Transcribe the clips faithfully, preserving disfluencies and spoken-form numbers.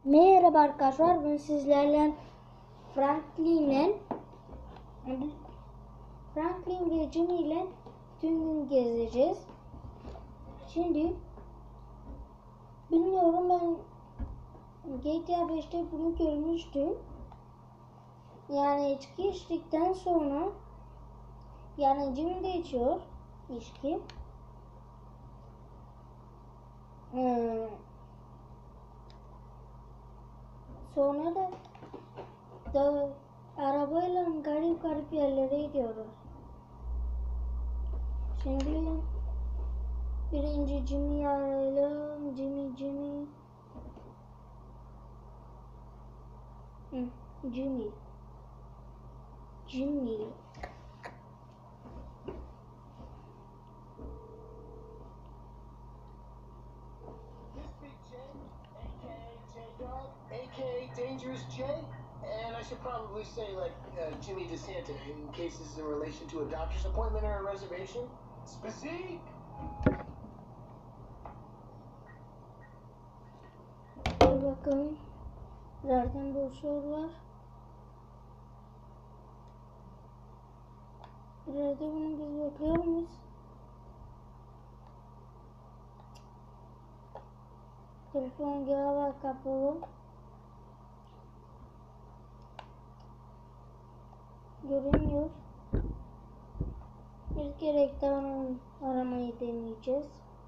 Merhaba arkadaşlar, ben sizlerle Franklin'le Franklin ve Jimmy ile tüm gün gezeceğiz. Şimdi bilmiyorum, ben G T A beşte bunu görmüştüm. Yani içki içtikten sonra, yani Jimmy de içiyor içki. Hmm. Sonra da, da arabayla garip garip yerlere gidiyoruz. Şimdi birinci Jimmy'yi arayalım. Jimmy, Jimmy. Hı, Jimmy. Jimmy. aka Dangerous J, and I should probably say like uh, Jimmy DeSanta in case this is in relation to a doctor's appointment or a reservation. Spazee! Dur bakalım. Zaten broşür var. Biraz da bunu biz bakıyor muyuz? Telefon galiba kapalı. Görünmüyor. Bir kere daha aramayı deneyeceğiz.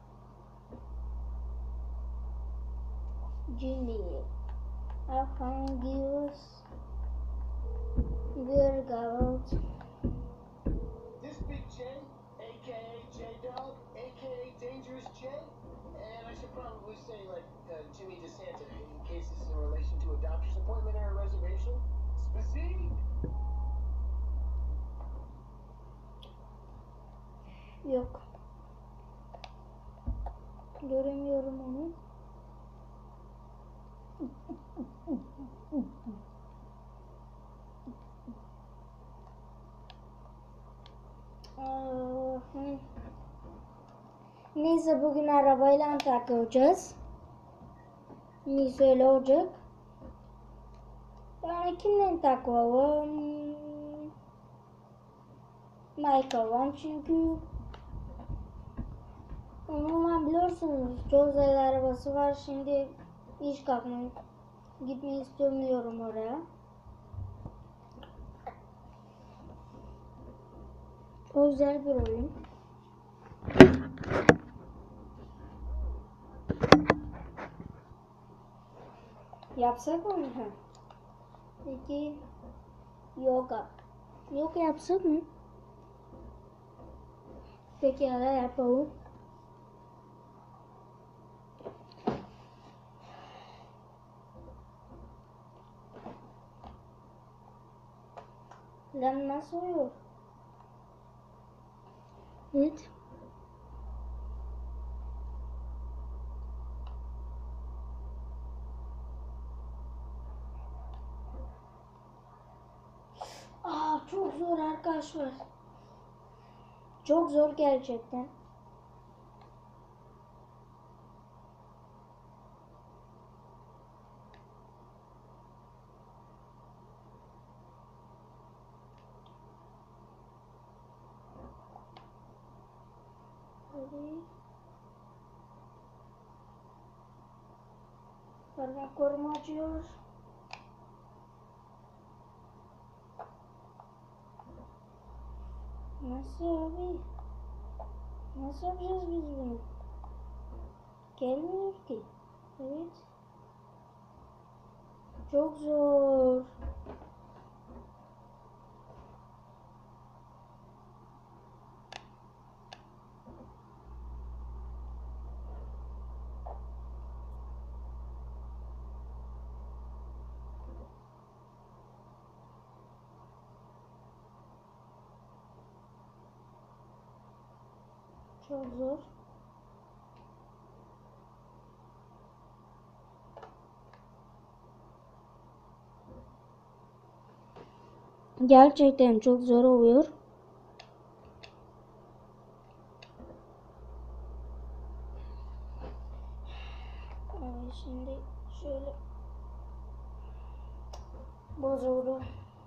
Jimmy. I found yours. We're about. This Big J, aka J-Dog, aka Dangerous J, and I should probably say like uh, Jimmy DeSanta in case this is in relation to a doctor's appointment or a reservation. Spazee! Yok. Göremiyorum onu. Neyse, bugün arabayla takılacağız. Neyse, öyle olacak. Yani kimle takılalım? Michael'la, çünkü normal biliyorsunuz çok güzel arabası var. Şimdi hiç kalkmayı gitmeyi istemiyorum oraya. O güzel bir oyun. Yapsak mı? Peki yoga. Yoga yapsak mı? Peki hala yapalım. Lan nasıl oluyor? Evet. Aa, çok zor arkadaşlar. Çok zor gerçekten. Hadi. Parmak koruma açıyor. Nasıl abi? Nasıl yapacağız biz bunu? Gelmiyor ki. Evet. Çok zor. Çok zor. Gerçekten çok zor oluyor. Şimdi şöyle bozuldu.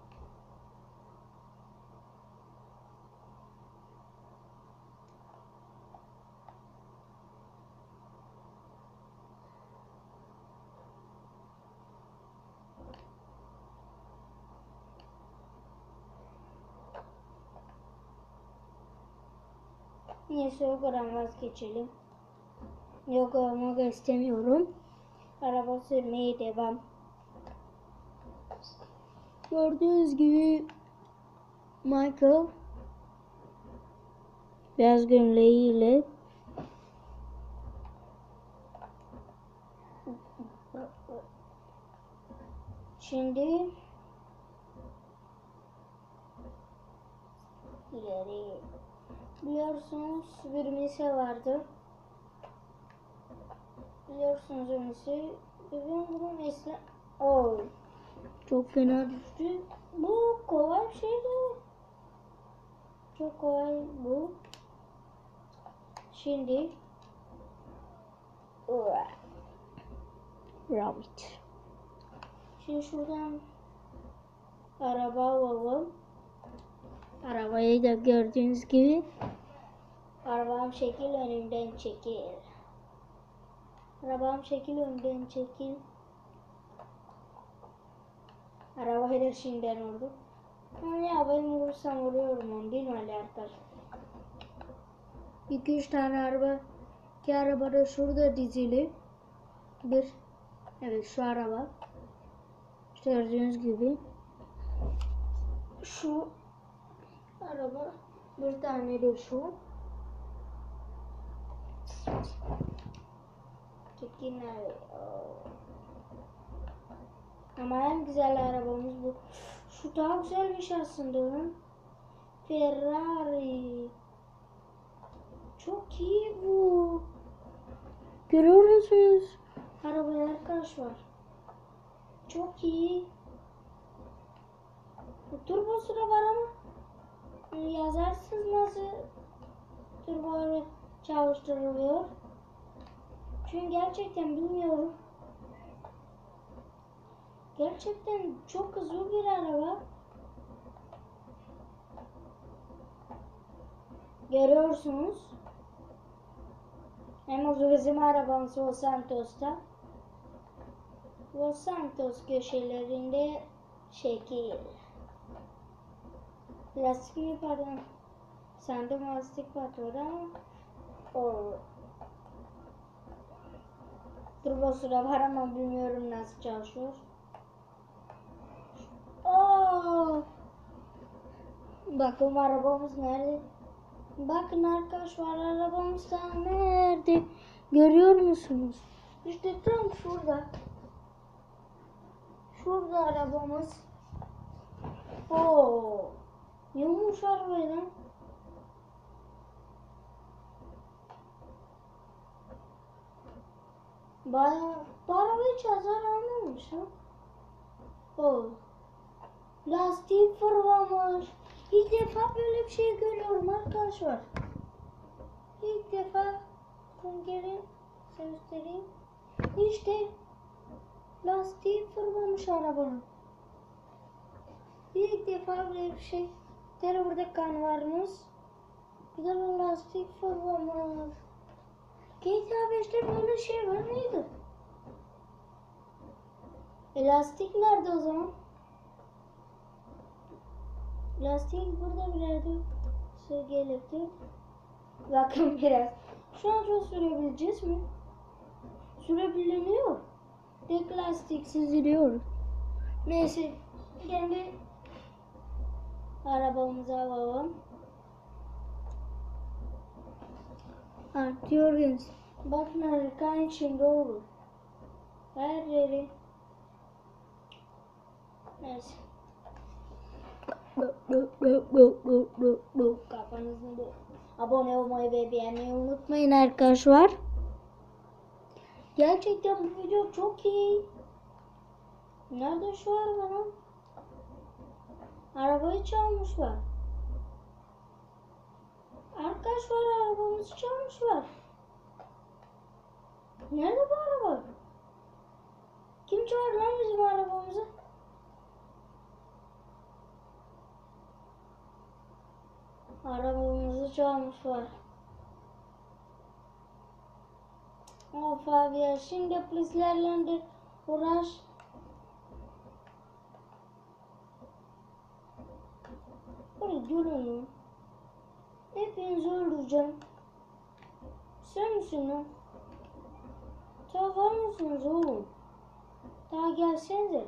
Neyse Yoko'dan vazgeçelim. Yoko olmak istemiyorum. Araba sürmeye devam. Gördüğünüz gibi Michael beyaz gömleğiyle şimdi ileri biliyorsunuz bir mise vardı. Biliyorsunuz o mise. Ben bunu mesela oh, çok fena düştü. Bu kolay bir şeydi. Çok kolay bu. Şimdi Rabbit. Şimdi şuradan araba alalım. Arabayı da gördüğünüz gibi arabam şekil önümden çekil. Arabam şekil önümden çekil. Arabayı da şimdiden vurdum. Yani arabayı vurursam vuruyorum onu değil mi Ali arkadaş? iki üç tane araba. İki araba da şurada dizili. Bir. Evet şu araba. İşte gördüğünüz gibi. Şu araba. Bir tane de şu. Çekin abi. Ama en güzel arabamız bu. Şu daha güzelmiş aslında. Ferrari. Çok iyi bu. Görüyor musunuz? Arabaya arkadaş var. Çok iyi. Bu turbosu da var ama yazarsınız nasıl turbo çalıştırılıyor. Çünkü gerçekten bilmiyorum. Gerçekten çok hızlı bir araba. Görüyorsunuz. Hem hızlı bizim arabamız Los Santos'ta. Los Santos köşelerinde şekil. Lastik pardon. Sandım lastik patladı ama o turbosu da var ama bilmiyorum nasıl çalışıyor. Oo! Bakın arabamız nerede? Bakın arkadaşlar arabamız da nerede? Görüyor musunuz? İşte tam şurada. Şurada arabamız. Oo! Yumuş arabayı lan. Bayağı bu araba hiç hasar almamış ha. Oo. Lastiği fırlamış. İlk defa böyle bir şey görüyorum arkadaşlar. İlk defa gelin göstereyim. İşte lastiği fırlamış arabanın. İlk defa böyle bir şey. Tere burada kan varmış. Burada bir lastik fırlamış. G T A beşte böyle şey var mıydı? Elastik nerede o zaman? Lastik burada bir yerde. Sürgü elektrik. Bakın biraz. Şu an çok sürebileceğiz mi? Sürebiliniyor. Tek lastiksiz gidiyoruz. Neyse. Kendi arabamızı alalım. Artıyoruz. Bakın harika içinde olur. Her yeri. Neyse. Kafanızı abone olmayı ve beğenmeyi unutmayın arkadaşlar. Gerçekten bu video çok iyi. Nerede şu araba lan? Arabayı çalmışlar. Arkadaşlar arabamızı çalmışlar. Nerede bu araba? Kim çaldı lan bizim arabamızı? Arabamızı çalmışlar. Of abi ya, şimdi polislerle de uğraş. Buraya durun. Hepinizi öldüreceğim. Sen misin lan? Daha var mısınız oğlum? Daha gelsenize.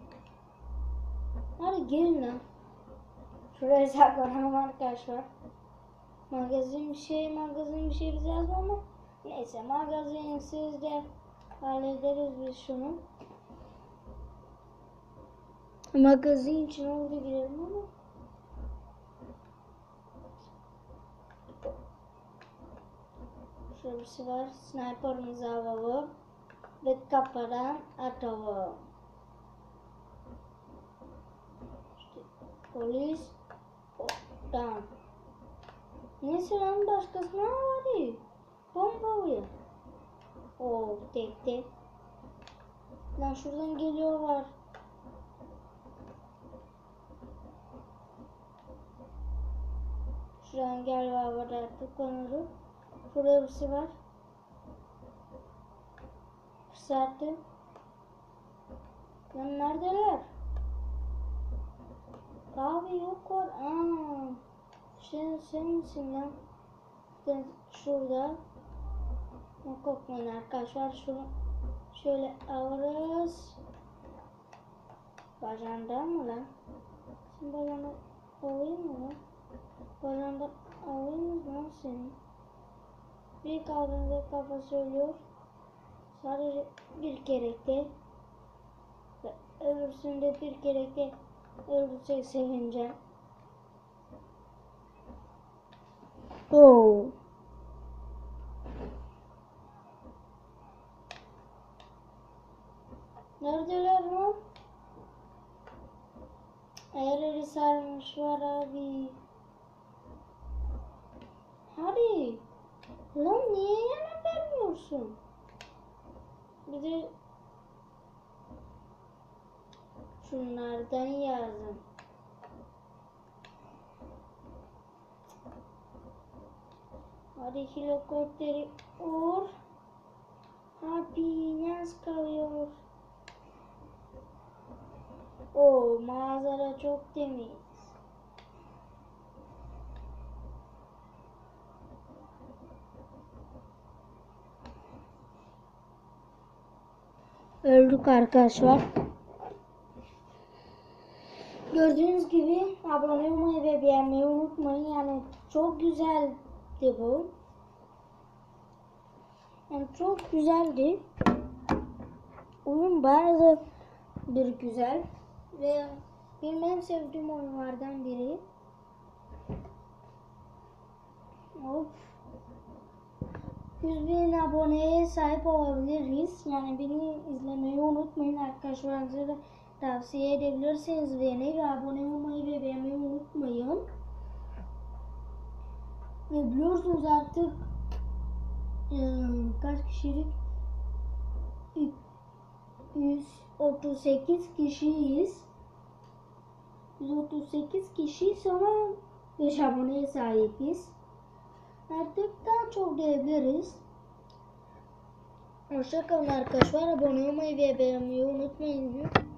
Hadi gelin lan. Şuraya saklanalım arkadaşlar. Magazin bir şey, magazin bir şey bize yazma ama neyse, magazinsiz de hallederiz biz şunu. Magazin için oldu girelim ama. Şurada birisi var. Sniper'ımızı alalım ve kafadan atalım. İşte polis. Oh, tamam. Neyse lan, başkasına var. Bomba oluyor. Oo, tek tek. Lan şuradan geliyorlar. Şuradan gel baba, artık konuyu. Şurada birisi var. Fırsattım. Lan neredeler? Abi yok var. Aa, sen, sen misin lan? Sen şurada. Korkmayın arkadaşlar. Şunu şöyle alırız. Bacağından mı lan? Şimdi bacağını alayım mı lan? Bacağından alayım mı lan seni? Bir kaldığında kafa söylüyor. Sadece bir gerekti. Ve öbürsünde bir gerekti. Öldürsek sevineceğim. Oo. Neredeler lan? Ayarları sarmışlar abi. Hadi. Lan niye yana vermiyorsun? Bir de şunlardan yazın. Hadi helikopteri vur. Abi nasıl kalıyor? O manzara çok temiz. Öldük arkadaşlar. Gördüğünüz gibi abone olmayı ve beğenmeyi unutmayın. Yani çok güzeldi bu. Yani çok güzeldi. Oyun bayağı da bir güzel. Ve benim en sevdiğim oyunlardan biri. Of. yüz bin aboneye sahip olabiliriz. Yani beni izlemeyi unutmayın arkadaşlar. Size tavsiye edebilirsiniz beni ve abone olmayı ve beğenmeyi unutmayın. Ve biliyorsunuz artık e, kaç kişilik? yüz otuz sekiz kişiyiz. yüz otuz sekiz kişi sonra beş aboneye sahibiz. Artık daha çok diyebiliriz. Hoşça kalın arkadaşlar. Abone olmayı ve beğenmeyi unutmayın.